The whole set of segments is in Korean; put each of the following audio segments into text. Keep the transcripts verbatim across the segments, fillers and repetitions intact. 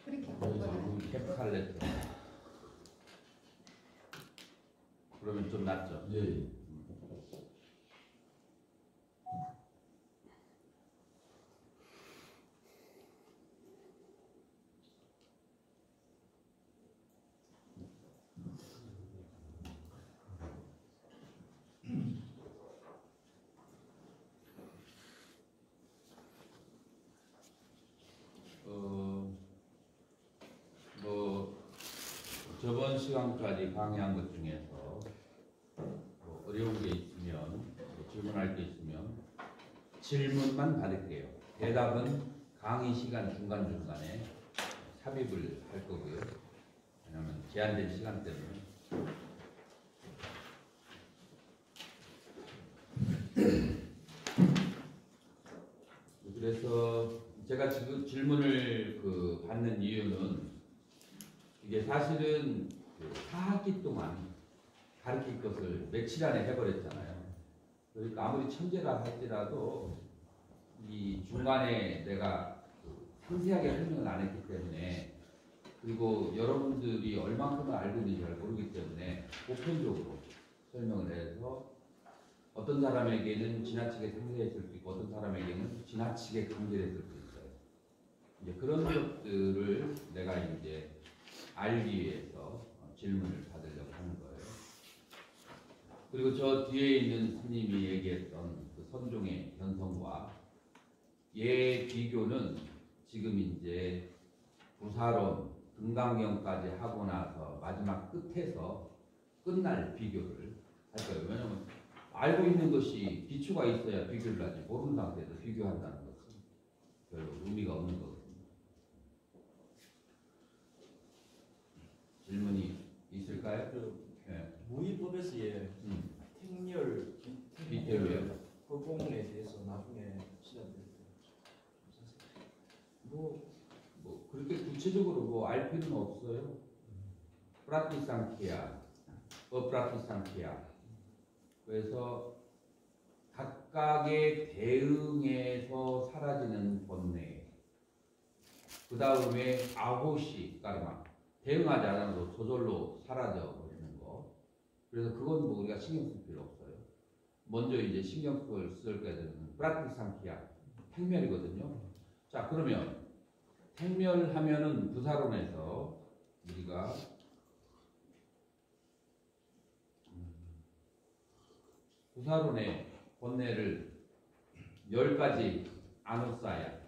그렇게 캡칼레트. 그러면 좀 낫죠? 예. 저번 시간까지 강의한 것 중에서 뭐 어려운 게 있으면 뭐 질문할 게 있으면 질문만 받을게요. 대답은 강의 시간 중간중간에 삽입을 할 거고요. 왜냐하면 제한된 시간 때문에. 그래서 제가 지금 질문을 그 받는 이유는 이게 사실은 그 사 학기 동안 가르칠 것을 며칠 안에 해버렸잖아요. 그러니까 아무리 천재라 할지라도 이 중간에 내가 그 상세하게 설명을 안 했기 때문에, 그리고 여러분들이 얼만큼을 알고 있는지 잘 모르기 때문에 보편적으로 설명을 해서 어떤 사람에게는 지나치게 상세했을 수 있고 어떤 사람에게는 지나치게 간결했을 수 있어요. 이제 그런 것들을 내가 이제 알기 위해서 질문을 받으려고 하는 거예요. 그리고 저 뒤에 있는 스님이 얘기했던 그 선종의 현성과 얘 비교는 지금 이제 부사론 금강경까지 하고 나서 마지막 끝에서 끝날 비교를 할 거예요. 왜냐하면 알고 있는 것이 기초가 있어야 비교를 하지, 모르는 상태에서 비교한다는 것은 별로 의미가 없는 거거든요. 질문이 있을까요? 그 네. 무의법에서 예, 음. 택렬, 비태료요. 허공에 대해서 나중에 시작될 때 뭐, 뭐 그렇게 구체적으로 뭐 알 필요는 없어요. 프라티상키아, 어프라티상키아. 그래서 각각의 대응에서 사라지는 번뇌. 그 다음에 아호시, 까르마. 대응하지 않아도 저절로 사라져 버리는 거. 그래서 그건 뭐 우리가 신경 쓸 필요 없어요. 먼저 이제 신경 쓸 거야 되는 프라티상키아, 택멸이거든요. 자, 그러면 택멸하면은 부사론에서 우리가 부사론의 번뇌를 열 가지 아누사야,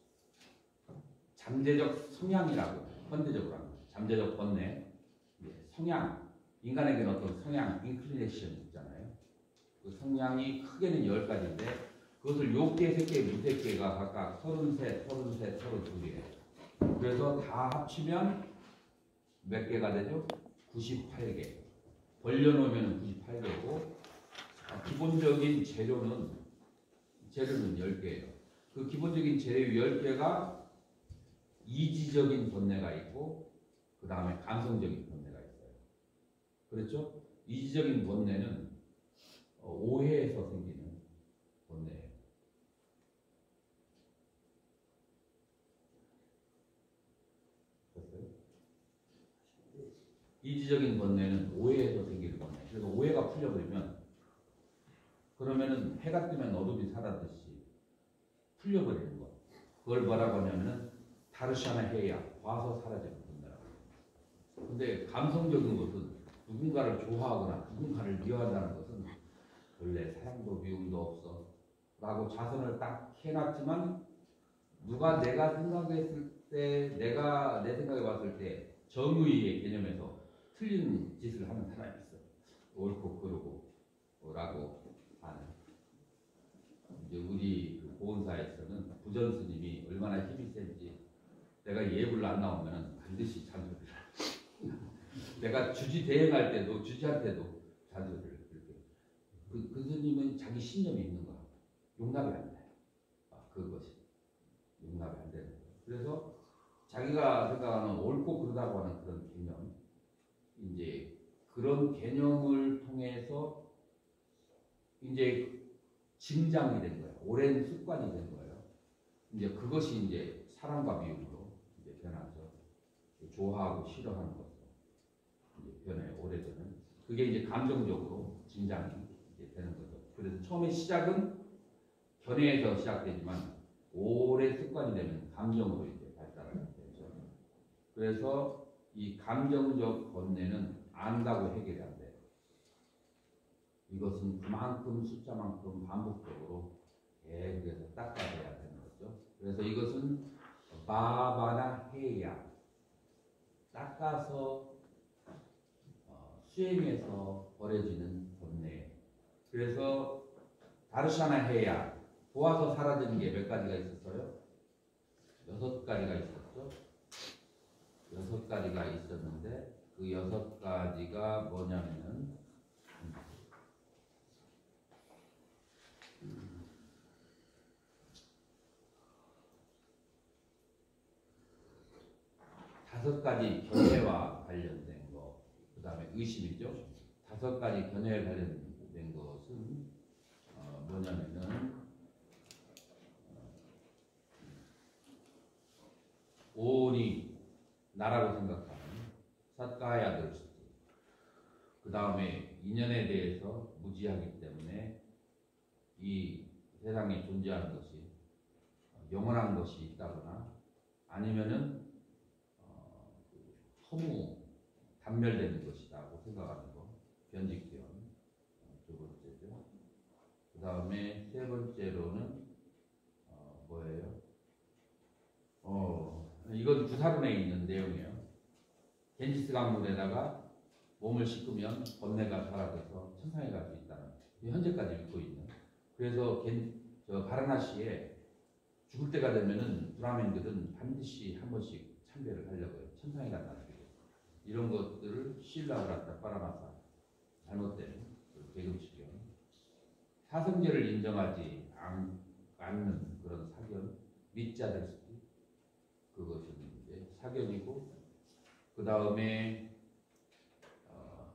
잠재적 성향이라고 현대적으로 합니다. 잠재적 번뇌, 성향, 인간에게는 어떤 성향, 인클리네이션 있잖아요. 그 성향이 크게는 열 가지인데 그것을 욕계, 색계, 무색계가 각각 서른셋, 서른셋, 서른둘이에요. 그래서 다 합치면 몇 개가 되죠? 구십팔 개. 벌려놓으면 구십팔 개고 기본적인 재료는 재료는 열 개예요. 그 기본적인 재료 열 개가 이지적인 번뇌가 있고 그 다음에 감성적인 번뇌가 있어요. 그렇죠? 이지적인 번뇌는 오해에서 생기는 번뇌예요. 됐어요? 이지적인 번뇌는 오해에서 생기는 번뇌. 그래서 오해가 풀려버리면 그러면은 해가 뜨면 어둠이 사라듯이 풀려버리는 거. 그걸 뭐라고 하냐면은 다르샤나 해야, 봐서 사라지는 번뇌라고. 근데 감성적인 것은 누군가를 좋아하거나 누군가를 미워한다는 것은 원래 사랑도 미움도 없어 라고 자선을 딱 해놨지만 누가 내가 생각했을 때, 내가 내 생각에 봤을 때 정의의 개념에서 틀린 짓을 하는 사람이 있어. 옳고 그르고 라고 하는. 이제 우리 그 보은사에서는 부전 스님이 얼마나 힘이 센지 내가 예불로 안 나오면 반드시 잔소리를 내가 주지 대행할 때도 주지한테도 잔소리를 그렇게. 그, 그 스님은 자기 신념이 있는 거야. 용납이 안 돼요. 아, 그것이 용납이 안 되는 거예요. 그래서 자기가 생각하는 옳고 그르다고 하는 그런 개념, 이제 그런 개념을 통해서 이제 짐장이 된 거예요. 오랜 습관이 된 거예요. 이제 그것이 이제 사랑과 미움으로 이제 변하죠. 좋아하고 싫어하는 것으로 이제 변해요. 오래되면 그게 이제 감정적으로 진장이 이제 되는 거죠. 그래서 처음에 시작은 견해에서 시작되지만 오래 습관이 되면 감정으로 이제 발달하게 되죠. 그래서 이 감정적 번뇌는 안다고 해결이 안 돼요. 이것은 그만큼 숫자만큼 반복적으로 계속해서 닦아내야 되는 거죠. 그래서 이것은 바바나 해야 닦아서 어, 수행해서 버려지는 번뇌. 그래서 다르샤나 해야 보아서 사라지는 게 몇 가지가 있었어요? 여섯 가지가 있었죠. 여섯 가지가 있었는데 그 여섯 가지가 뭐냐면은 다섯 가지 견해와 관련된 거, 그 다음에 의심이죠. 다섯 가지 견해에 관련된 것은 어, 뭐냐면은 오온이 나라고 생각하는 삿가야 들스티. 그 다음에 인연에 대해서 무지하기 때문에 이 세상에 존재하는 것이 영원한 것이 있다거나 아니면은 어, 허무 단멸되는 것이라고 생각하는 거, 변직견 두 번째죠. 그 다음에 세 번째로는 어, 뭐예요? 어, 이건 구사론에 있는 내용이에요. 겐지스 강물에다가 몸을 씻으면 번뇌가 사라져서 천상에 갈 수 있다는 현재까지 믿고 있는. 그래서 겐, 저 바라나시에 죽을 때가 되면은 브라멘들은 반드시 한 번씩 참배를 하려고 해요. 천상에 간다는 게. 이런 것들을 실라우라타 파라마사 잘못된 계급치견, 사성제를 인정하지 않, 않는 그런 사견, 밑자들 수도 그것은 이제 사견이고, 그 다음에 어,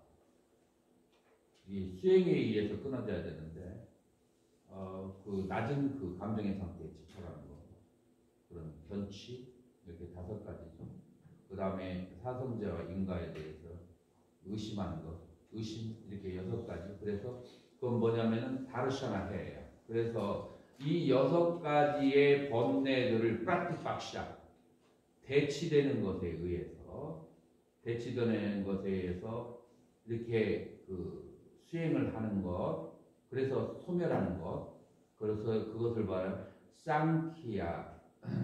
이 수행에 의해서 끊어져야 되는데 어, 그 낮은 그 감정의 상태에 집착하는 거, 그런 견취 이렇게 다섯 가지죠. 그 다음에 사성제와 인가에 대해서 의심하는 것, 의심 이렇게 여섯 가지. 그래서 그건 뭐냐면은 다르샤나 해예요. 그래서 이 여섯 가지의 번뇌들을 프라티박샤 대치되는 것에 의해서 대치되는 것에 의해서 이렇게 그 수행을 하는 것, 그래서 소멸하는 것, 그래서 그것을 봐요. 쌍키야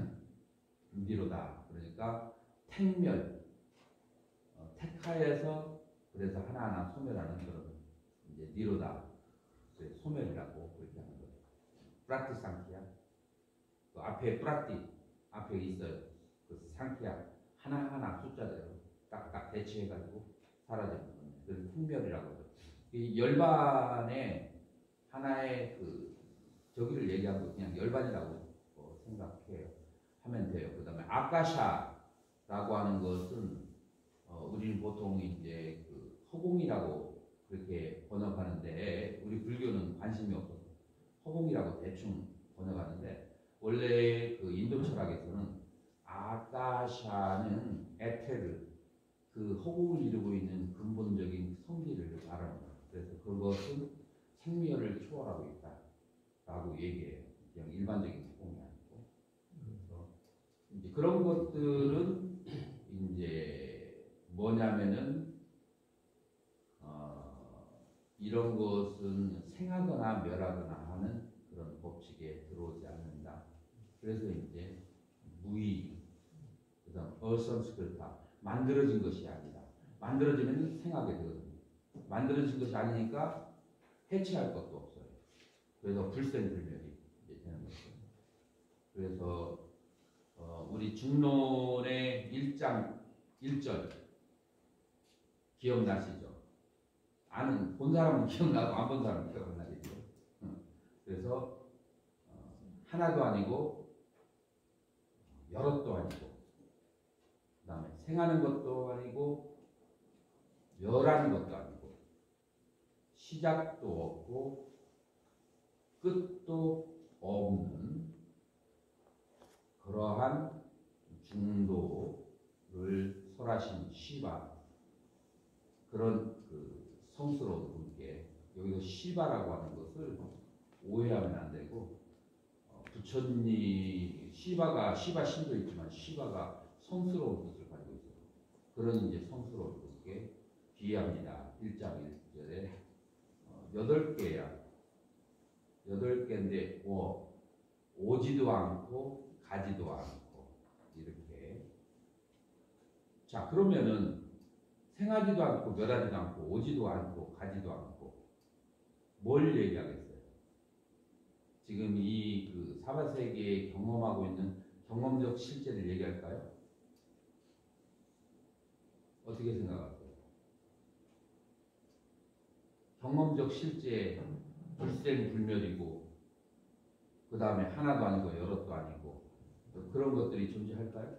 미로다. 그러니까 택멸, 어, 택하에서 그래서 하나하나 소멸하는 그런 이제 니로다. 소멸이라고 그렇게 하는 거예요. 프라티 쌍키야. 그 앞에 프라티 앞에 있어요. 그 상키야 하나하나 숫자대로 딱딱 대치해가지고 사라지는 거예요. 그래서 택멸이라고 해요. 이 열반의 하나의 그 저기를 얘기한 거 그냥 열반이라고 어, 생각해요. 하면 돼요. 그 다음에 아카샤라고 하는 것은 어, 우리는 보통 이제 그 허공이라고 그렇게 번역하는데 우리 불교는 관심이 없어서 허공이라고 대충 번역하는데 원래 그 인도 철학에서는 아카샤는 에테르 그 허공을 이루고 있는 근본적인 성질을 말하는 거예요. 그래서 그것은 생멸을 초월하고 있다라고 얘기해요. 그냥 일반적인 허공이 아니고. 그래서 이제 그런 것들은 이제 뭐냐면은 어, 이런 것은 생하거나 멸하거나 하는 그런 법칙에 들어오지 않는다. 그래서 이제 무의, 그다음 어선스크르타 만들어진 것이 아니다. 만들어지면 생하게 되거든요. 만들어진 것이 아니니까 해체할 것도 없어요. 그래서 불생불멸이 이제 되는 거죠. 그래서 어, 우리 중론의 일 장 일 절 기억나시죠? 아는 본 사람은 기억나고 안 본 사람은 기억 안 나겠죠. 그래서 어, 하나도 아니고 여럿도 아니고 그 다음에 생하는 것도 아니고 멸하는 것도 아니고 시작도 없고 끝도 없는 그러한 중도를 설하신 시바 그런 그 성스러운 분께 여기서 시바라고 하는 것을 오해하면 안 되고 어, 부처님 시바가 시바 신도 있지만 시바가 성스러운 뜻을 가지고 있어요. 그런 이제 성스러운 분께 비합니다. 일 장 일 절에 어, 여덟 개야. 여덟 개인데 오, 오지도 않고 가지도 않고 이렇게. 자 그러면은 생하지도 않고 멸하지도 않고 오지도 않고 가지도 않고 뭘 얘기하겠어요? 지금 이 그 사바세계에 경험하고 있는 경험적 실제를 얘기할까요? 어떻게 생각하세요? 경험적 실제 불생불멸이고 그 다음에 하나도 아니고 여럿도 아니고 그런 것들이 존재할까요?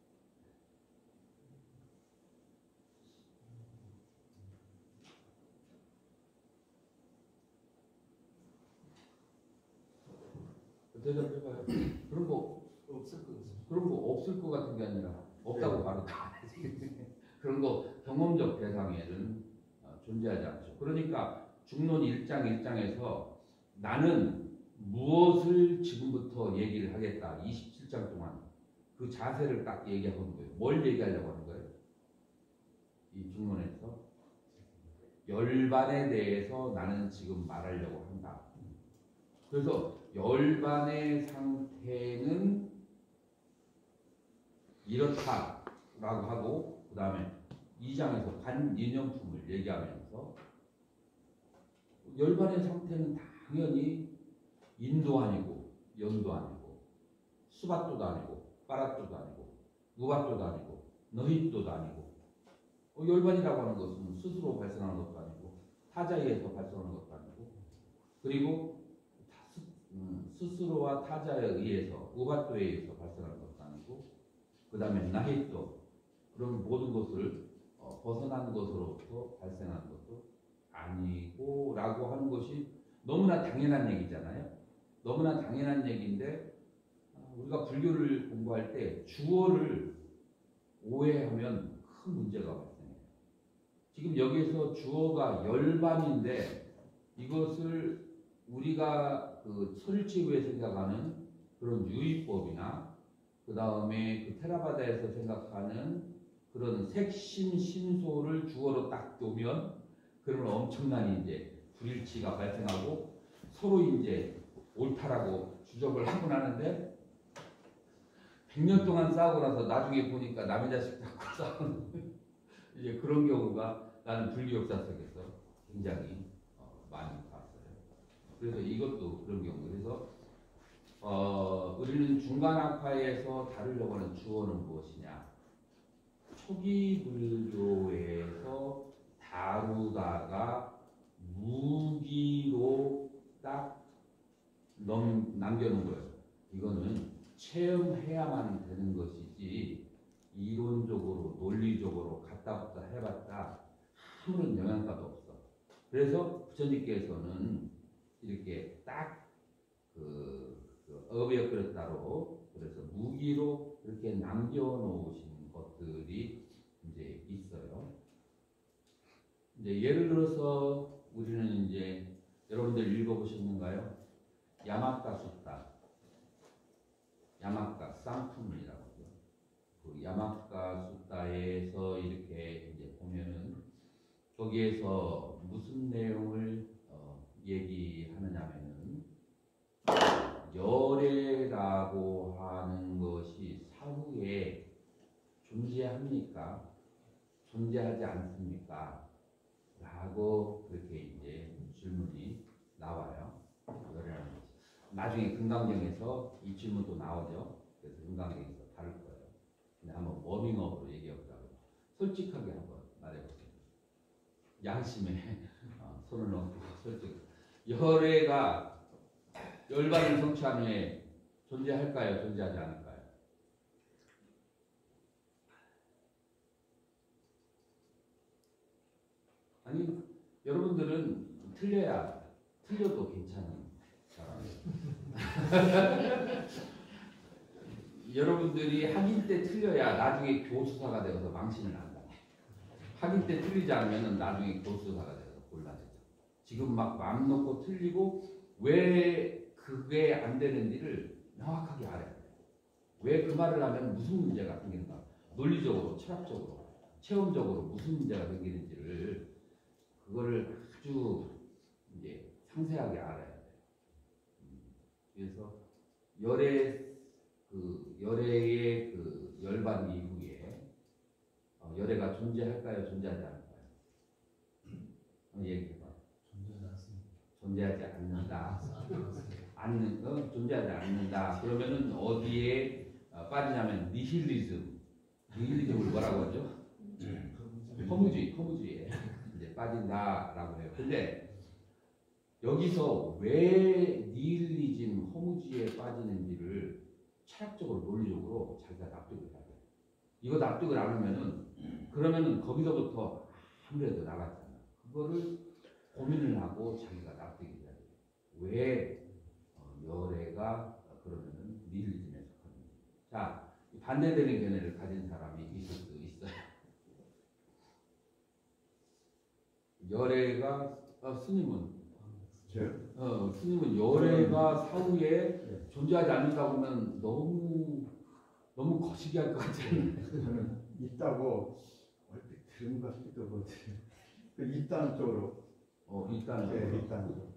대답해봐요. 그런 거 없을 것 같습니다. 그런 거 없을 것 같은 게 아니라 없다고 네. 바로 다 그런 거 경험적 대상에는 어, 존재하지 않죠. 그러니까 중론 일 장 일 장에서 나는 무엇을 지금부터 얘기를 하겠다. 이십칠 장 동안 그 자세를 딱 얘기하는 거예요. 뭘 얘기하려고 하는 거예요? 이 중론에서 열반에 대해서 나는 지금 말하려고 한다. 그래서 열반의 상태는 이렇다라고 하고 그 다음에 이 장에서 관인연품을 얘기하면서 열반의 상태는 당연히 인도 아니고 연도 아니고 수밭도도 아니고 빠랏도도 아니고 우밭도도 아니고 너희도도 아니고 어, 열반이라고 하는 것은 스스로 발생하는 것도 아니고 타자에 의해서 발생하는 것도 아니고 그리고 음, 스스로와 타자에 의해서 우밭도에 의해서 발생하는 것도 아니고 그 다음에 나히도 그런 모든 것을 어, 벗어난 것으로부터 발생하는 것도 아니고 라고 하는 것이 너무나 당연한 얘기잖아요. 너무나 당연한 얘기인데 어, 우리가 불교를 공부할 때 주어를 오해하면 큰 문제가 발생해요. 지금 여기에서 주어가 열반인데 이것을 우리가 그 설치후에 생각하는 그런 유의법이나 그 다음에 그 테라바다에서 생각하는 그런 색심 신소를 주어로 딱 두면 그러면 엄청난 이제 불일치가 발생하고 서로 이제 옳다라고 주장을 하곤 하는데 백 년 동안 싸우고 나서 나중에 보니까 남의 자식 잡고 싸우는 이제 그런 경우가 나는 불교 역사 속에서 굉장히 어, 많이 봤어요. 그래서 이것도 그런 경우. 그래서 어, 우리는 중간학파에서 다루려고 하는 주어는 무엇이냐? 초기 불교에서 다루다가 무기로 딱 넘, 남겨놓은 거예요. 이거는 체험해야만 되는 것이지 이론적으로 논리적으로 갖다 붙다 해봤다 아무런 영향가도 없어. 그래서 부처님께서는 이렇게 딱그 그 어비어 그릇다로 그래서 무기로 이렇게 남겨놓으신 것들이 이제 있어요. 이제 예를 들어서 우리는 이제 여러분들 읽어보셨는가요? 야마카 숫다, 야마카 쌍품이라고 하죠. 그 야마카 숫다에서 이렇게 이제 보면은 거기에서 무슨 내용을 어, 얘기하느냐면은 열애라고 하는 것이 사후에 존재합니까? 존재하지 않습니까? 라고 그렇게 이제 질문이 나와요. 열애라는 것이. 나중에 금강경에서 이 질문도 나오죠. 그래서 금강경에서 다룰 거예요. 근데 한번 워밍업으로 얘기해보자고. 솔직하게 한번 말해보세요. 양심에 어, 손을 넣고 솔직. 열애가 열반을 성취한 후에 존재할까요? 존재하지 않을까요? 아니, 여러분들은 틀려야, 틀려도 괜찮은 사람이에요. 여러분들이 학인 때 틀려야 나중에 교수사가 되어서 망신을 난다. 학인 때 틀리지 않으면 나중에 교수사가 되어서 곤란해져. 지금 막 마음 놓고 틀리고 왜 그게 안 되는지를 명확하게 알아야 돼. 왜 그 말을 하면 무슨 문제가 생기는가? 논리적으로, 철학적으로, 체험적으로 무슨 문제가 생기는지를 그거를 아주 이제 상세하게 알아야 돼. 그래서 열애 그 열애의 그 열반 이후에 어, 열애가 존재할까요, 존재하지 않을까요? 한번 얘기해봐. 존재하지 않습니다. 존재하지 않는다. 않는 어, 존재하지 않는다. 그러면은 어디에 어, 빠지냐면 니힐리즘. 니힐리즘을 뭐라고 하죠? 허무주의, 허무주의에 이제 빠진다라고 해요. 근데 여기서 왜 니힐리즘, 허무주의에 빠지는지를 철학적으로, 논리적으로 자기가 납득을 해야 돼. 이거 납득을 안 하면은 그러면은 거기서부터 아무래도 나갔잖아. 그거를 고민을 하고 자기가 납득이 돼야 돼. 왜 어, 열애가 그러면은 니힐리즘에 속하는지. 자, 반대되는 견해를 가진 사람이 있을 수 있어요. 열애가 어, 스님은 저요? 어, 스님은 열애가 사후에 존재하지 않는다고 하면 너무 너무 거시기할 것 같아요. 저는 있다고 얼핏 들은 것 같기도 하고 그 있다는 쪽으로 어, 일단은 네, 있다는 쪽으로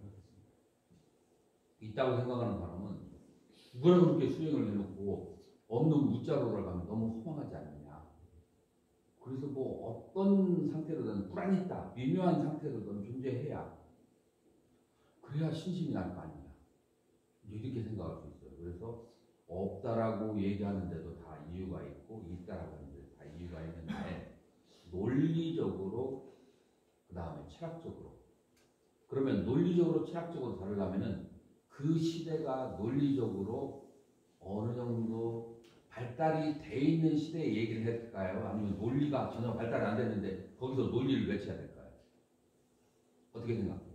있다고 생각하는 사람은 누구나 그렇게 수행을 해놓고 없는 무자로를 가면 너무 허망하지 않느냐. 그래서 뭐 어떤 상태로든 불안이 있다, 미묘한 상태로든 존재해야 그래야 신심이 날 거 아니냐. 이렇게 생각할 수 있어요. 그래서 없다라고 얘기하는데도 다 이유가 있고 있다라고 하는데 다 이유가 있는데 논리적으로 그 다음에 철학적으로 그러면 논리적으로 철학적으로 다루려면은 그 시대가 논리적으로 어느 정도 발달이 돼 있는 시대에 얘기를 할까요? 아니면 논리가 전혀 발달이 안 됐는데 거기서 논리를 외쳐야 될까요? 어떻게 생각해요?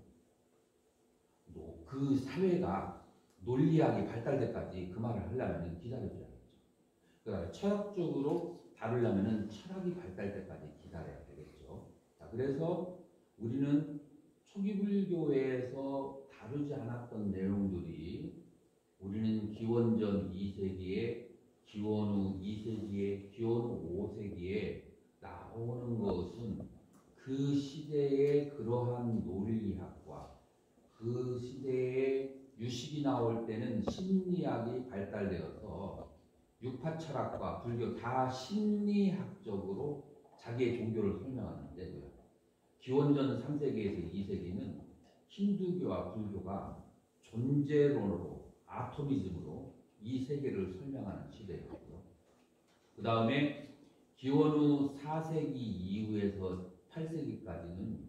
그 사회가 논리학이 발달될 때까지 그 말을 하려면 기다려줘야겠죠. 그러니까 철학적으로 다루려면 철학이 발달될 때까지 기다려야 되겠죠. 자, 그래서 우리는 초기 불교에서 다루지 않았던 내용들이 우리는 기원전 이 세기에 기원 후 이 세기에 기원 후 오 세기에 나오는 것은 그 시대의 그러한 논리학과 그 시대에 유식이 나올 때는 심리학이 발달되어서 육파 철학과 불교 다 심리학적으로 자기의 종교를 설명하는데요. 기원전 삼 세기에서 이 세기는 힌두교와 불교가 존재론으로 아토미즘으로 이 세계를 설명하는 시대였고요. 그 다음에 기원 후 사 세기 이후에서 팔 세기까지는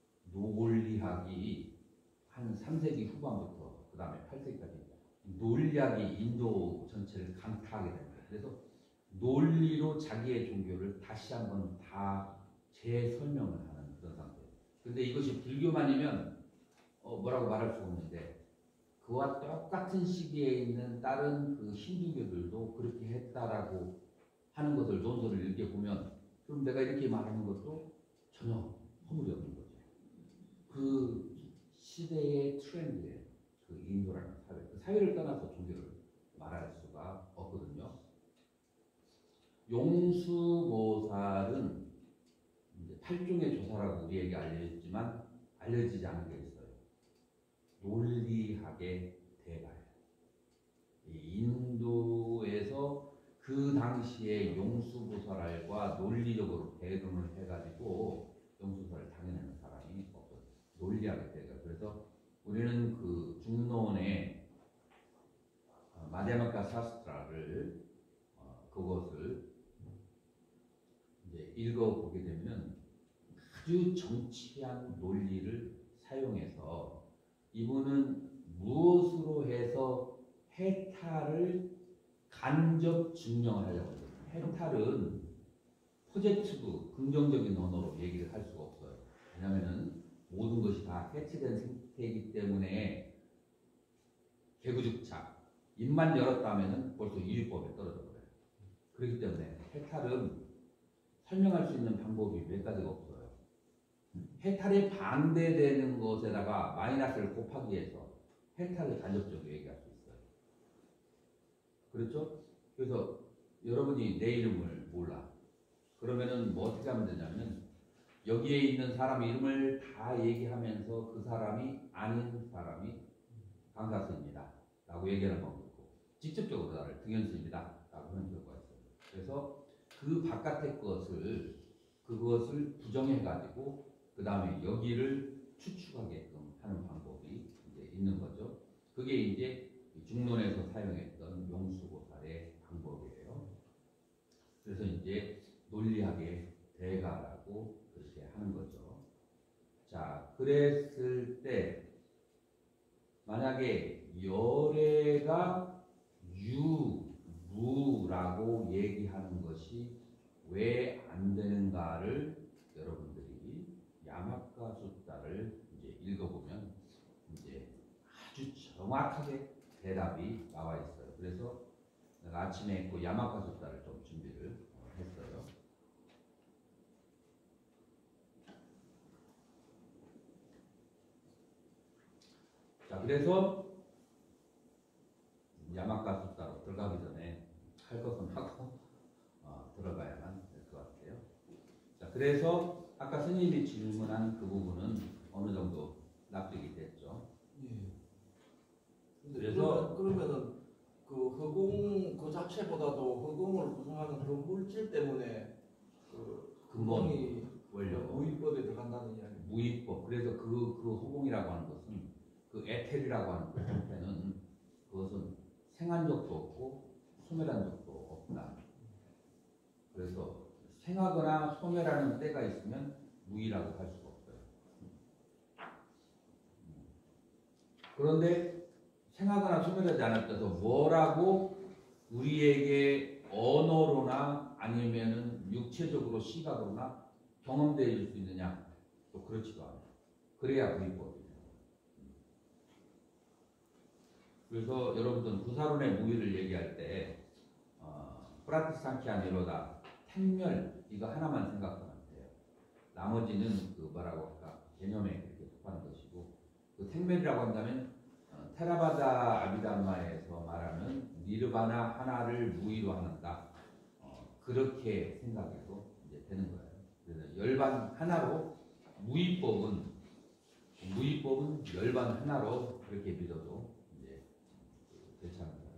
논리학이 한 삼 세기 후반부터 그 다음에 팔 세기까지 논리학이 인도 전체를 강타하게 됩니다. 그래서 논리로 자기의 종교를 다시 한번 다 재설명을 하는 그런 상태. 근데 이것이 불교만이면 어 뭐라고 말할 수 없는데 그와 똑같은 시기에 있는 다른 그 힌두교들도 그렇게 했다라고 하는 것을 논설을 읽어보면 그럼 내가 이렇게 말하는 것도 전혀 허물이 없는 거죠. 그 시대의 트렌드에 그 인도라는 사회, 그 사회를 떠나서 종교를 말할 수가 없거든요. 용수보살은 이제 팔종의 조사라고 우리에게 알려졌지만 알려지지 않은 게 있어요. 논리학의 대가예요. 인도에서 그 당시에 용수보살과 논리적으로 대응을 해가지고 용수보살을 당해내는 사람이 없어요. 논리학의 대가. 그래서 우리는 그 중론의 마디아마카 사스트라를 어, 그것을 이제 읽어보게 되면 아주 정치한 논리를 사용해서 이분은 무엇으로 해서 해탈을 간접 증명하려고 해요. 해탈은 포제티브, 긍정적인 언어로 얘기를 할 수가 없어요. 왜냐하면 모든 것이 다 해체된 상태이기 때문에 개구죽착, 입만 열었다면 벌써 이율법에 떨어져 버려요. 그렇기 때문에 해탈은 설명할 수 있는 방법이 몇 가지가 없어요. 해탈에 반대되는 것에다가 마이너스를 곱하기 위해서 해탈을 간접적으로 얘기할 수 있어요. 그렇죠? 그래서 여러분이 내 이름을 몰라. 그러면은 뭐 어떻게 하면 되냐면 여기에 있는 사람 이름을 다 얘기하면서 그 사람이 아닌 사람이 강사스입니다 라고 얘기하는 방법이 있고, 직접적으로 나를 등현수입니다 라고 하는 경우가 있어요. 그래서 그 바깥의 것을 그것을 부정해 가지고 그 다음에 여기를 추측하게끔 하는 방법이 이제 있는 거죠. 그게 이제 중론에서 사용했던 용수고살의 방법이에요. 그래서 이제 논리학의 대가라고 그렇게 하는 거죠. 자, 그랬을 때 만약에 열애가 유무라고 얘기하는 것이 왜 안 되는가를 여러분들이 야마카 숫자를 이제 읽어보면 이제 아주 정확하게 대답이 나와 있어요. 그래서 내가 아침에 그 야마카 숫자를 좀 준비를 했어요. 자, 그래서 야마카 숫자로 들어가기 전에 할 것은 하고 어, 들어가야만 될 것 같아요. 자, 그래서 아까 스님이 질문한 그 부분은 어느 정도 납득이 됐죠. 예. 근데 그래서- 그러면, 그러면은 그 허공 그 자체보다도 허공을 구성하는 그 물질 때문에 그 근본 허공이 원료 무위법에 들어간다는 이야기. 무위법. 그래서 그, 그 호공이라고 하는 것은 그 에텔이라고 하는 그 형태는 그것은 생한 적도 없고 소멸한 적도 없다. 그래서 생하거나 소멸하는 때가 있으면 무위라고 할 수가 없어요. 그런데 생하거나 소멸하지 않을 때도 뭐라고 우리에게 언어로나 아니면은 육체적으로 시각으로나 경험되어질 수 있느냐? 또 그렇지도 않아요. 그래야 무위법이에요. 그래서 여러분들은 부사론의 무위를 얘기할 때 어, 프라티스탄키아 니로다 택멸 이거 하나만 생각하면 돼요. 나머지는 그 뭐라고 할까 개념에 그렇게 속하는 것이고, 그 택멸이라고 한다면 어, 테라바다 아비담마에서 말하는 니르바나 하나를 무위로 하는다. 어, 그렇게 생각해도 이제 되는 거예요. 그래서 열반 하나로 무위법은 무위법은 열반 하나로 그렇게 믿어도 이제 괜찮은 거예요.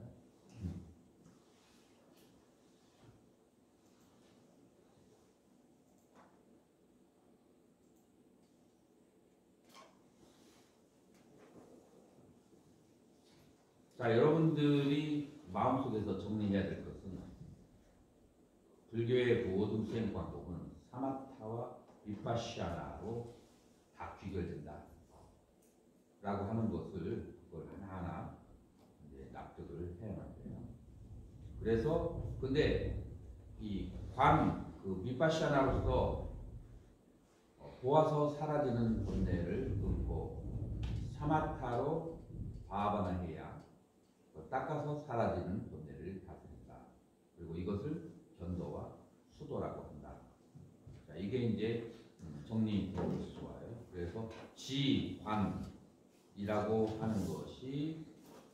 자, 여러분들이 마음속에서 정리해야 될 것은 불교의 모든 수행 방법은 사마타와 비파시아나로 다 귀결된다 라고 하는 것을 그걸 하나하나 이제 납득을 해야만 돼요. 그래서 근데 이 관 그 비파시아나로서 보아서 사라지는 본내를 끊고 사마타로 바바나해야 닦아서 사라지는 본내를 다스린다. 그리고 이것을 견도와 수도라고 한다. 자, 이게 이제 정리되어 좋아요. 그래서 지관이라고 하는 것이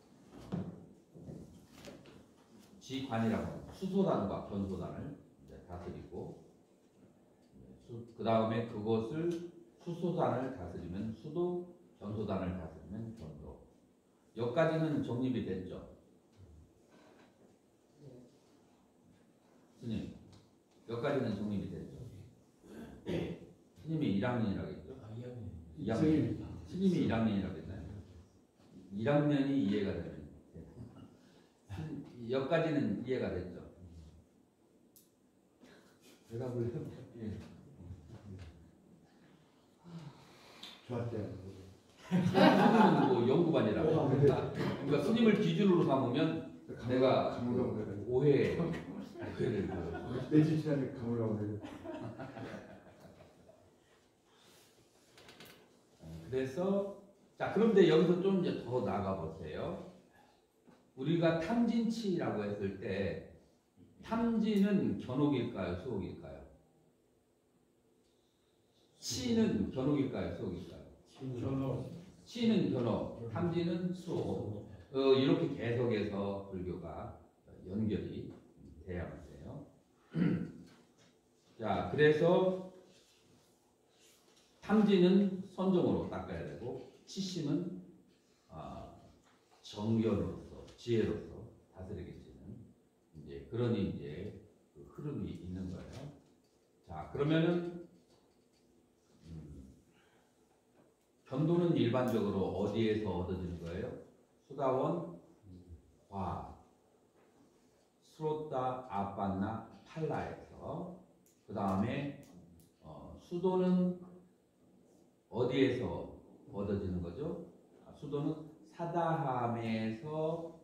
지관이라고 하는 수소단과 견소단을 이제 다스리고, 그 다음에 그것을 수소단을 다스리면 수도, 견소단을 다스리면 견도. 여기까지는 정립이 됐죠? 스님, 여기까지는 정립이 됐죠? 스님이 일 학년이라고 했죠? 아, 이야기. 이 학년. 스님이 일 학년이라고 했나요? 일 학년이 이해가 되면 여기까지는 이해가 됐죠? 대답을 해볼게요. 예. 좋았대요. 스님은 뭐 연구반이라고. 그러니까 스님을 기준으로 삼으면 내가 감으라고 그래. 오해, 오해를 보여. 내집 지나니 감으라고 그래. 그래서 자, 그런데 여기서 좀 이제 더 나가 보세요. 우리가 탐진치라고 했을 때 탐지는 견옥일까요? 수옥일까요? 치는 견옥일까요? 수옥일까요? 치는 견옥, 탐지는 수옥. 어, 이렇게 계속해서 불교가 연결이 돼야 하는데요. 자, 그래서 탐지는 선정으로 닦아야 되고, 치심은 어, 정견으로서, 지혜로서 다스리겠지는 이제 그런 이제 그 흐름이 있는 거예요. 자, 그러면은 음, 견도는 일반적으로 어디에서 얻어지는 거예요? 수다원, 화, 스로타, 아빤나, 팔라에서. 그 다음에 어, 수도는 어디에서 얻어지는 거죠? 아, 수도는 사다함에서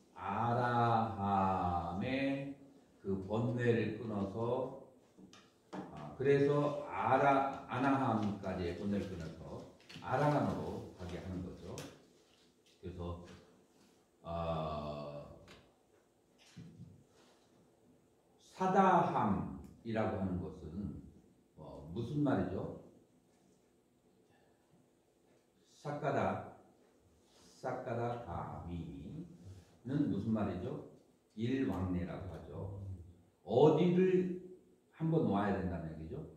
아라함의 그 번뇌를 끊어서, 아, 그래서 아라 아나함까지의 번뇌를 끊어서 아라함으로 가게 하는 거죠. 그래서 어, 사다함이라고 하는 것은 어, 무슨 말이죠? 사카다, 사카다 가미는 무슨 말이죠? 일왕래라고 하죠. 어디를 한번 와야 된다는 얘기죠?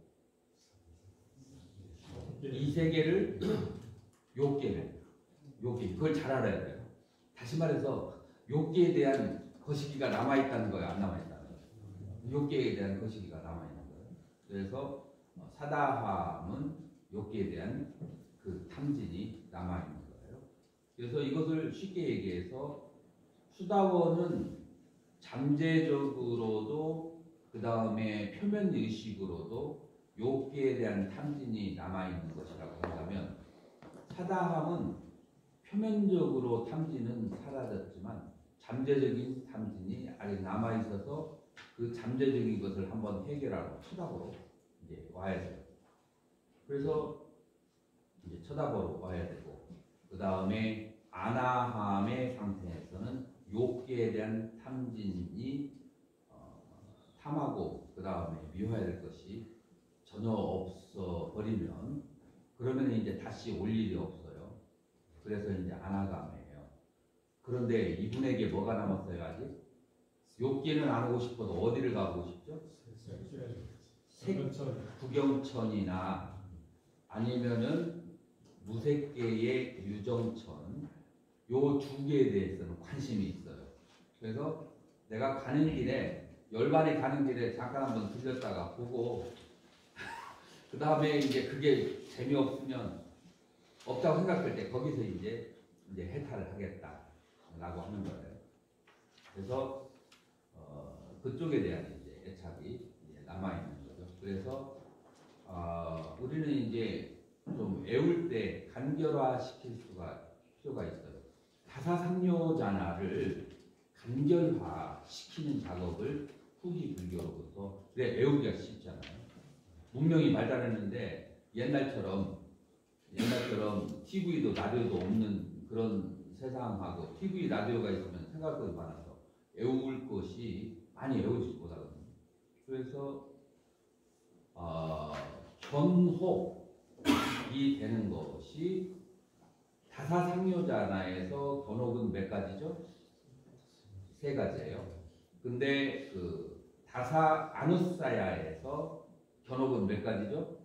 이 세계를, 욕계를, 욕계, 그걸 잘 알아야 돼요. 다시 말해서 욕계에 대한 거시기가 남아있다는 거예요, 안 남아있다는 거예요? 욕계에 대한 거시기가 남아있는 거예요. 그래서 사다함은 욕계에 대한 그 탐진이 남아있는 거예요. 그래서 이것을 쉽게 얘기해서 수다원은 잠재적으로도 그 다음에 표면 의식으로도 욕계에 대한 탐진이 남아있는 것이라고 한다면, 사다함은 표면적으로 탐진은 사라졌지만 잠재적인 탐진이 아직 남아있어서 그 잠재적인 것을 한번 해결하고 쳐다보러 이제 와야 돼요. 그래서 이제 쳐다보러 와야 되고, 그 다음에 아나함의 상태에서는 욕계에 대한 탐진이 어, 탐하고 그 다음에 미워야 될 것이 전혀 없어 버리면, 그러면 이제 다시 올 일이 없어요. 그래서 이제 아나감이에요. 그런데 이분에게 뭐가 남았어요 아직? 욕계는 안 오고 싶어도 어디를 가고 싶죠? 구경천이나 아니면은 무색계의 유정천, 요 두 개에 대해서는 관심이 있어요. 그래서 내가 가는 길에, 열반이 가는 길에 잠깐 한번 들렸다가 보고 그 다음에 이제 그게 재미없으면, 없다고 생각할 때 거기서 이제 이제 해탈을 하겠다라고 하는 거예요. 그래서 어, 그쪽에 대한 이제 애착이 이제 남아 있는 거죠. 그래서 어, 우리는 이제 좀 애울 때 간결화 시킬 수가 필요가 있어요. 다사상뇨자나를 간결화 시키는 작업을 후기 불교로부터, 그래 애우기가 쉽잖아요. 문명이 발달했는데 옛날처럼 옛날처럼 티비도 라디오도 없는 그런 세상하고, 티비 라디오가 있으면 생각할 것이 많아서 애울 것이 많이 애우지 못하거든요. 그래서 어, 견혹이 되는 것이 다사상뇨자나에서 견혹은 몇 가지죠? 세 가지예요. 근데 그 다사 아누사야에서 견혹은 몇 가지죠?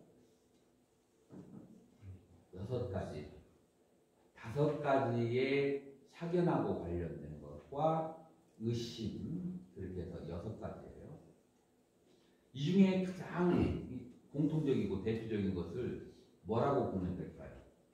여섯 가지. 다섯 가지의 사견하고 관련된 것과 의심, 그렇게 해서 여섯 가지예요. 이 중에 가장 공통적이고 대표적인 것을 뭐라고 보면 될까요?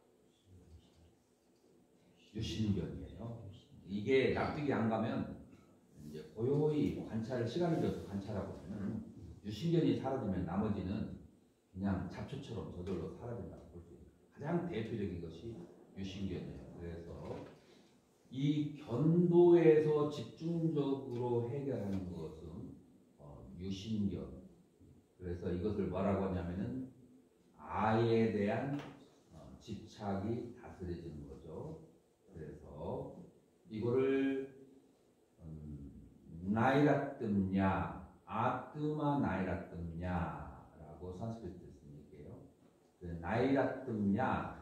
유심견이에요. 이게 납득이 안 가면 이제 고요히 관찰, 시간을 들여서 관찰하고 보면 유심견이 사라지면 나머지는 그냥 잡초처럼 저절로 사라진다고 볼 수 있어요. 가장 대표적인 것이 유심견이에요. 그래서 이 견도에서 집중적으로 해결하는 것은 어, 유심견. 그래서 이것을 뭐라고 하냐면은 아에 대한 어, 집착이 다스려지는 거죠. 그래서 이거를 음, 나이라뜸냐, 아뜨마 나이라뜸냐라고 산스크리트에 쓰는 얘기예요. 그 나이라뜸냐가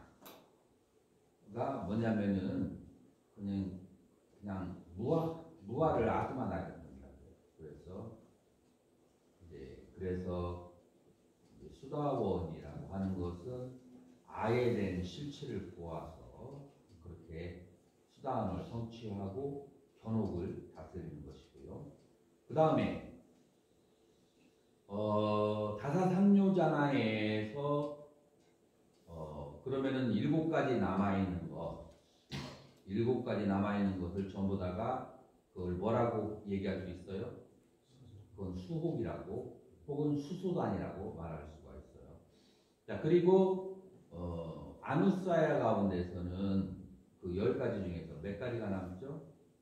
뭐냐면은 그냥 그냥 무화 무화를 아뜨마 나이라뜸이라고 해요. 그래서 이제 그래서 이제 수다원이라고 하는 것은 아에 대한 실체를 보아서 그렇게 수다원을 성취하고 현혹을 다스리는 것이고요. 그 다음에 어, 다사상뇨자나에서 어, 그러면은 일곱 가지 남아 있는 것, 일곱 가지 남아 있는 것을 전부 다가 그걸 뭐라고 얘기할 수 있어요? 그건 수혹이라고 혹은 수소단이라고 말할 수가 있어요. 자, 그리고 어, 아누사야 가운데서는 그 열 가지 중에서 몇 가지가 남죠?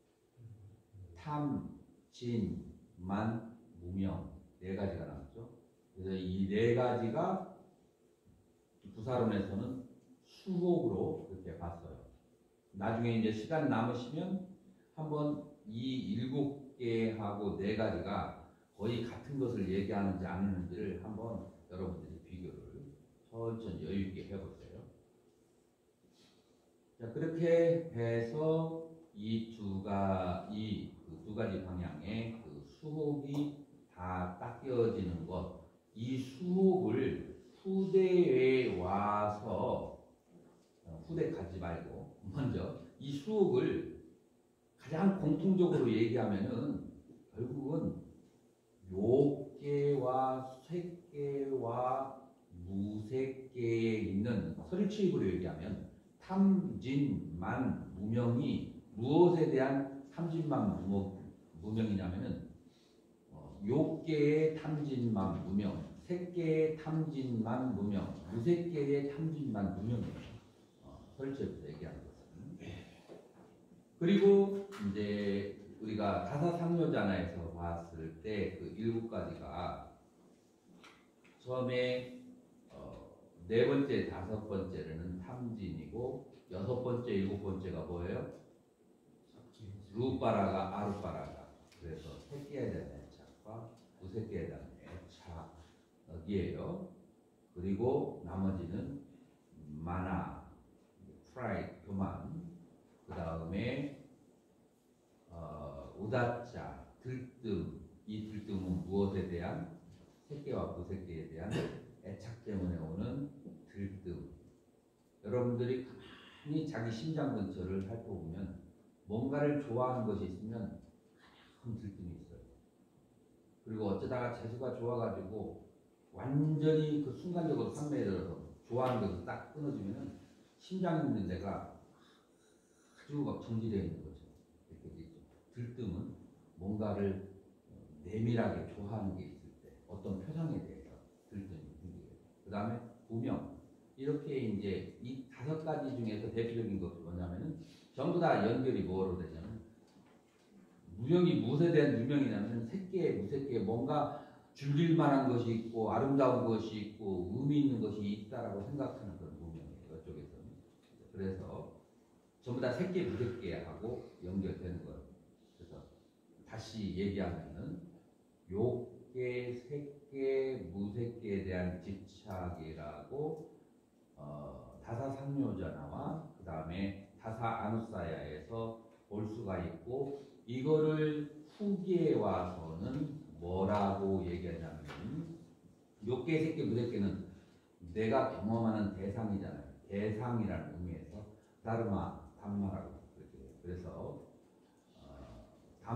탐, 진, 만, 무명 네 가지가 남죠. 그래서 이 네 가지가 부사론에서는 수혹으로 그렇게 봤어요. 나중에 이제 시간 남으시면 한번 이 일곱 개하고 네 가지가 거의 같은 것을 얘기하는지 아니는지를 한번 여러분들이 비교를 천천히 여유 있게 해보세요. 자, 그렇게 해서 이 두가 이 그 두 가지 방향의 그 수혹이 다 닦여지는 것, 이 수혹을 후대에 와서 어, 후대 가지 말고 먼저 이 수혹을 가장 공통적으로 얘기하면은 결국은 욕계와 쇠계와 무쇠계에 있는 서리추입으로 얘기하면 탐진만 무명이 무엇에 대한 탐진만 무명, 무명이냐면은 어, 욕계의 탐진만 무명, 쇠계의 탐진만 무명, 무쇠계의 탐진만 무명이에요. 어, 서리추입에서 얘기하는 것은. 그리고 이제 우리가 다사상뇨자나에서 봤을 때 그 일곱 가지가 처음에 어, 네 번째, 다섯 번째는 탐진이고 여섯 번째, 일곱 번째가 뭐예요? 루빠라가 아루빠라가. 그래서 새끼에 대한 애착과 무새끼에 대한 애착이에요. 그리고 나머지는 마나, 프라이드, 교만, 그 다음에 어, 우다짜, 들뜸. 이 들뜸은 무엇에 대한? 새끼와 무새끼에 대한 애착 때문에 오는 들뜸. 여러분들이 가만히 자기 심장 근처를 살펴보면 뭔가를 좋아하는 것이 있으면 큰 들뜸이 있어요. 그리고 어쩌다가 재수가 좋아가지고 완전히 그 순간적으로 산매에 들어서 좋아하는 것을 딱 끊어지면은 심장에 있는 데가 아주 막 정지되어 있는 거죠. 이렇게 있죠. 들뜸은 뭔가를 내밀하게 좋아하는 게 있을 때 어떤 표정에 대해서 들뜸이 생기게 돼요. 그 다음에 무명. 이렇게 이제 이 다섯 가지 중에서 대표적인 것이 뭐냐면은 전부 다 연결이 뭐로 되냐면 무명이 무엇에 대한 유명이냐면 새끼에 무새끼에 뭔가 즐길 만한 것이 있고 아름다운 것이 있고 의미 있는 것이 있다라고 생각하는 그런 무명이에요. 이쪽에서는. 그래서 전부 다 새끼 무새끼하고 연결되는 거예요. 그래서 다시 얘기하면은 욕계, 새끼, 무새끼에 대한 집착이라고 어, 다사상뇨자나와 그 다음에 다사아누사야에서 볼 수가 있고 이거를 후기에 와서는 뭐라고 얘기하냐면 욕계, 새끼, 무새끼는 내가 경험하는 대상이잖아요. 대상이라는 의미에서 다르마, 담마라고 그렇게 해요. 그래서 어,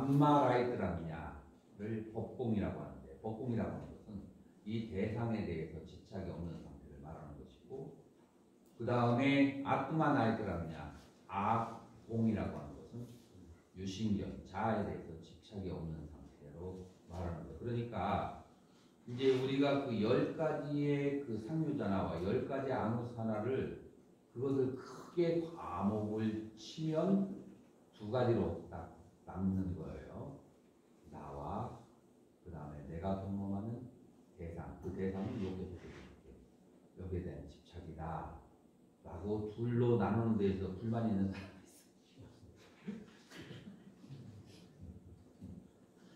담마라이트라느냐를 법공이라고 하는데 법공이라고 하는 것은 이 대상에 대해서 집착이 없는 상태를 말하는 것이고 그 다음에 아트마나이트라느냐 악공이라고 하는 것은 유신견, 자아에 대해서 집착이 없는 상태로 말하는 것. 그러니까 이제 우리가 그 열 가지의 그 상류자나와 열 가지 아누사나를 그것을 크게 과목을 치면 두 가지로 딱 남는 거예요. 나와 그 다음에 내가 경험하는 대상. 그 대상은 여기에 여기에 대한 집착이다. 라고 둘로 나누는 데에서 불만이 있는 사람이 있어요.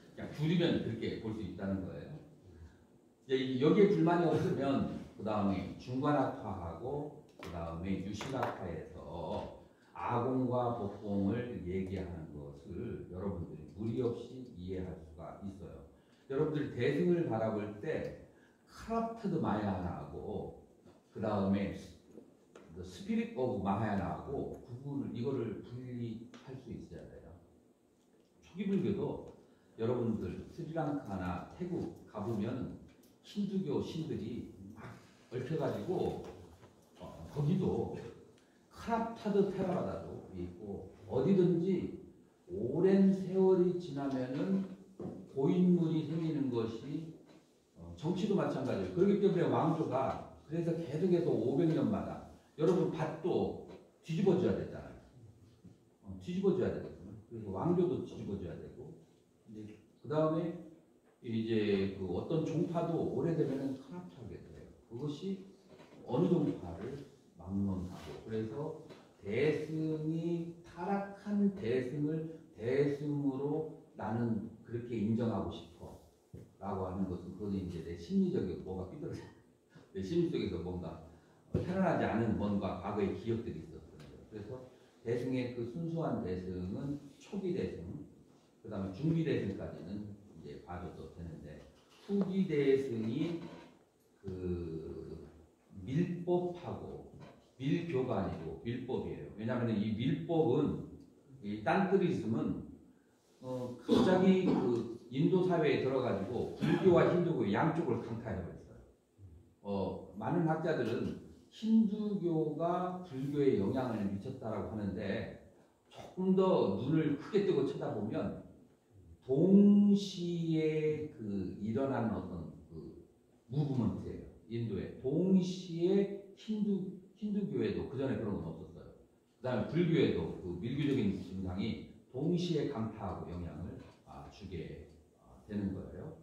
줄이면 그렇게 볼 수 있다는 거예요. 이제 이- 여기에 불만이 없으면 그 다음에 중관학파하고 그 다음에 유식학파에서 아공과 복공을 얘기하는 것을 여러분들이 무리 없이 이해할 수가 있어요. 여러분들이 대승을 바라볼 때 카라프트드 마야나하고 그 다음에 스피릿 오브 마하야나하고 구분을 이거를 분리할 수 있어야 돼요. 초기 불교도 여러분들 스리랑카나 태국 가보면 힌두교 신들이 막 얽혀가지고 어, 거기도 카라프타드 테라바다도 있고 어디든지 오랜 세월이 지나면은 고인물이 생기는 것이 어, 정치도 마찬가지예요. 그렇기 때문에 왕조가 그래서 계속해서 오백 년마다 여러분 밭도 뒤집어줘야 되잖아요. 어, 뒤집어줘야 되거든요. 그래서 왕조도 뒤집어줘야 되고 그 다음에 이제 그 어떤 종파도 오래되면은 타락하게 돼요. 그것이 어느 종파를 막론하고 그래서 대승이 타락한 대승을 대승으로 나는 그렇게 인정하고 싶어 라고 하는 것은 그건 이제 내 심리적인 뭐가 삐뚤어져 내 심리 속에서 뭔가 편안하지 않은 뭔가 과거의 기억들이 있었어요. 그래서 대승의 그 순수한 대승은 초기 대승 그 다음에 중기 대승까지는 이제 봐줘도 되는데 후기 대승이 그 밀법하고 밀교가 아니고 밀법이에요. 왜냐하면 이 밀법은 이 딴글이 있으면 어 갑자기 그 인도 사회에 들어가지고 불교와 힌두교 양쪽을 강타해버렸어요. 어 많은 학자들은 힌두교가 불교에 영향을 미쳤다라고 하는데 조금 더 눈을 크게 뜨고 쳐다보면 동시에 그 일어나는 어떤 그 무브먼트예요. 인도에 동시에 힌두 힌두교에도 그 전에 그런 건 없었어요. 그다음에 불교에도 그 밀교적인 증상이 동시에 강타하고 영향을 아, 주게 아, 되는 거예요.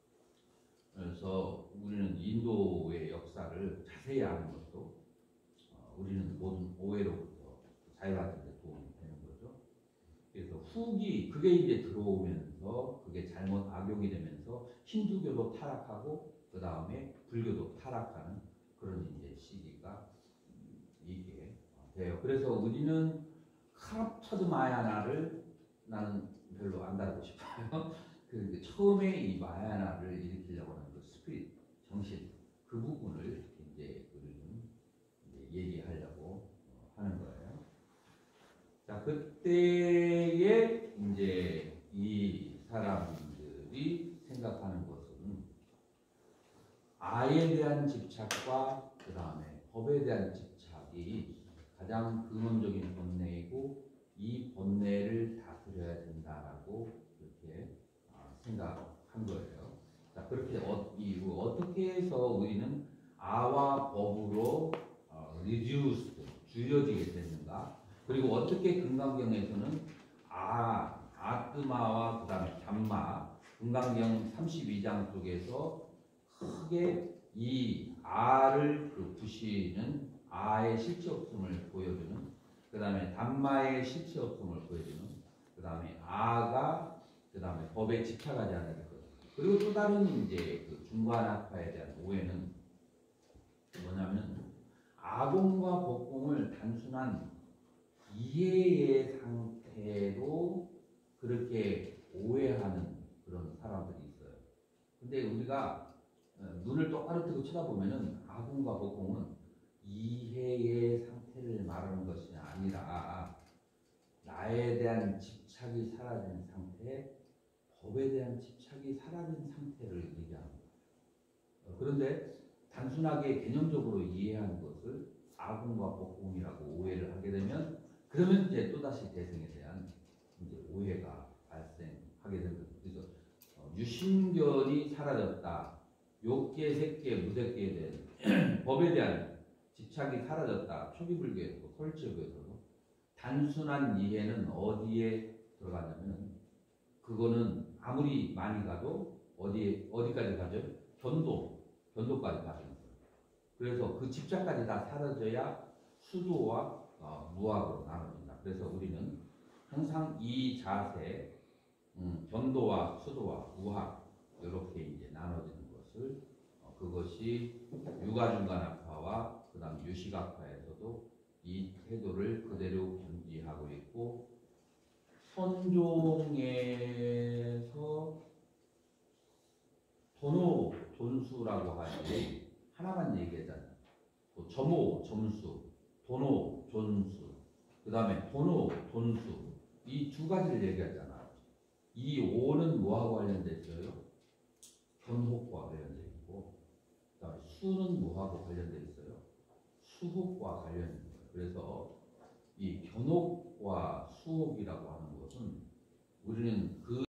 그래서 우리는 인도의 역사를 자세히 아는 것도 어, 우리는 모든 오해로부터 자유하는 데 도움이 되는 거죠. 그래서 후기 그게 이제 들어오면서 그게 잘못 악용이 되면서 힌두교도 타락하고 그 다음에 불교도 타락하는 그런 이제 시기가 이게 돼요. 그래서 우리는 카라프타드 마야나를 나는 별로 안 다루고 싶어요. 그 처음에 이 마야나를 일으키려고 하는 그 스피릿 정신 그 부분을 이제 우리는 이제 얘기하려고 하는 거예요. 자 그때에 이제 이 사람들이 생각하는 것은 아에 대한 집착과 그 다음에 법에 대한 집착이 가장 근원적인 본뇌이고 이 본뇌를 다스려야 된다라고 그렇게 생각한 거예요. 자 그렇게 어, 이, 어떻게 해서 우리는 아와 법으로 어, reduced 줄여지게 됐는가? 그리고 어떻게 금강경에서는 아 아뜨마와 그 다음에 담마 금강경 삼십이 장 속에서 크게 이 아를 그 부시는 아의 실체 없음을 보여주는 그 다음에 담마의 실체 없음을 보여주는 그 다음에 아가 그 다음에 법에 집착하지 않는 것 그리고 또 다른 이제 그 중관학파에 대한 오해는 뭐냐면 아공과 법공을 단순한 이해의 상태로 그렇게 오해하는 그런 사람들이 있어요. 근데 우리가 눈을 똑바로 뜨고 쳐다보면은 아공과 법공은 이해의 상태를 말하는 것이 아니라 나에 대한 집착이 사라진 상태, 법에 대한 집착이 사라진 상태를 얘기합니다. 그런데 단순하게 개념적으로 이해하는 것을 아공과 법공이라고 오해를 하게 되면 그러면 이제 또다시 대승에 대한 이제 오해가 발생하게 됩니다. 그래서 어, 유신견이 사라졌다. 욕계, 색계, 무색계에 대한 법에 대한 집착이 사라졌다. 초기불교에서도 설치교에서도 단순한 이해는 어디에 들어가냐면 그거는 아무리 많이 가도 어디에 어디까지 가죠? 견도, 견도까지 가죠. 그래서 그 집착까지 다 사라져야 수도와 어, 무학으로 나눕니다. 그래서 우리는 항상 이 자세, 음, 견도와 수도와 우학 이렇게 이제 나눠지는 것을 어, 그것이 유가중간학파와 그다음 유식학파에서도 이 태도를 그대로 견지하고 있고 선종에서 돈호 돈수라고 하지 하나만 얘기하잖아요. 또 점호 점수, 돈호 존수, 그 다음에 돈호 돈수 이 두 가지를 얘기하잖아. 이 오는 뭐하고 관련돼 있어요? 견혹과 관련돼 있고, 그다음에 수는 뭐하고 관련돼 있어요? 수혹과 관련돼 있어요. 그래서 이 견혹과 수혹이라고 하는 것은 우리는 그